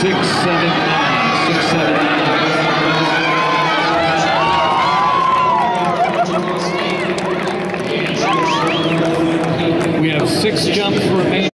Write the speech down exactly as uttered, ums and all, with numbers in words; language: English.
six seven nine, six seven nine. We have six jumps remaining.